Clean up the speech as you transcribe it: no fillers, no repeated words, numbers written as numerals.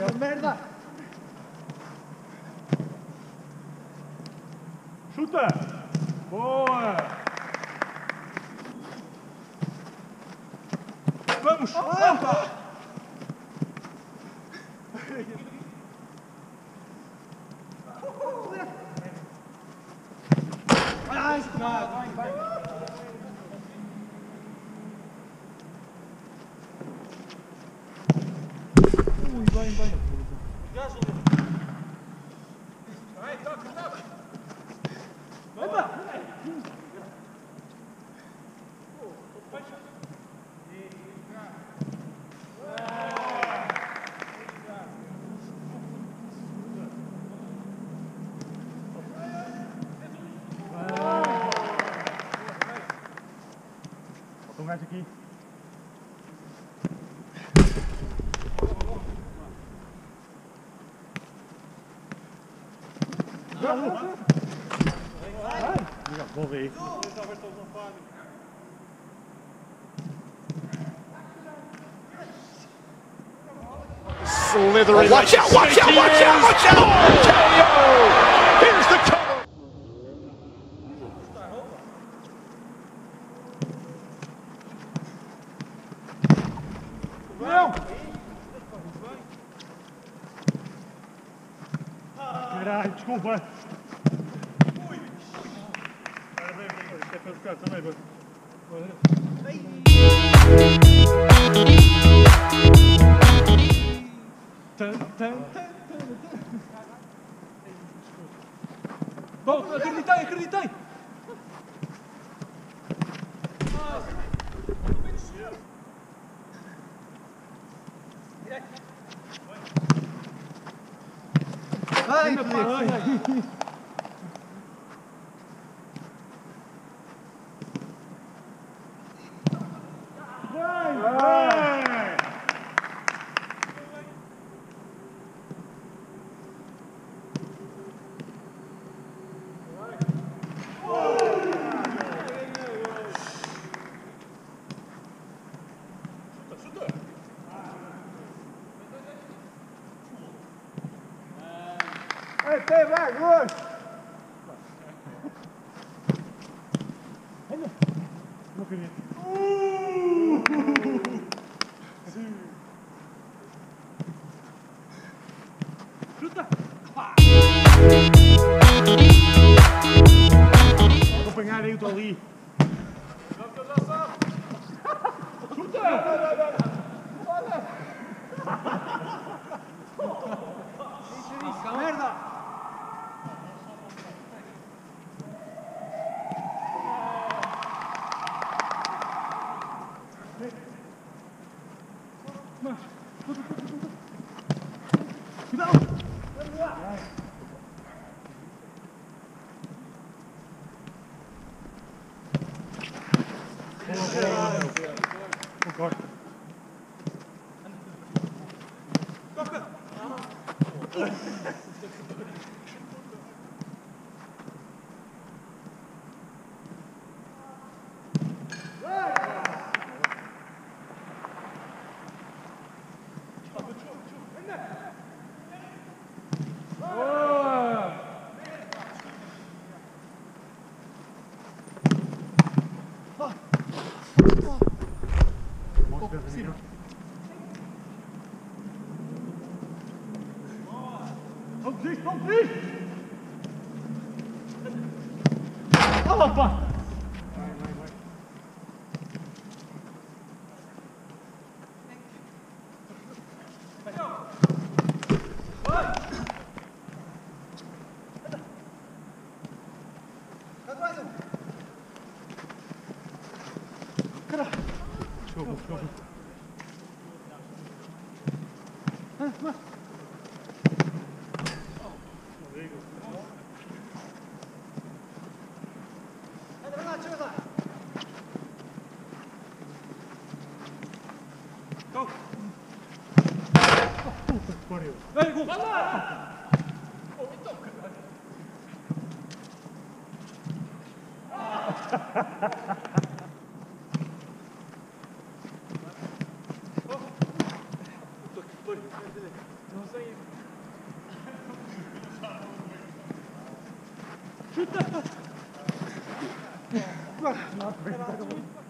Merda! Chuta! Boa! Vamos! Opa! Ai, vai. Ui, vai. Vai, toca. Epa! Falta um gajo aqui. Volve aí. Slithering. Watch out! Here's the cover. Não! Caralho, desculpa. É para ficar também, Bom, acreditei! Ai, Vai! Tem vergonha! Não acredito. Chuta! Acompanhar aí o ali. Merda! Concordo. Não desiste! Opa! Desculpa. Puta que pariu. Vai, gol! Vai lá! Not very good.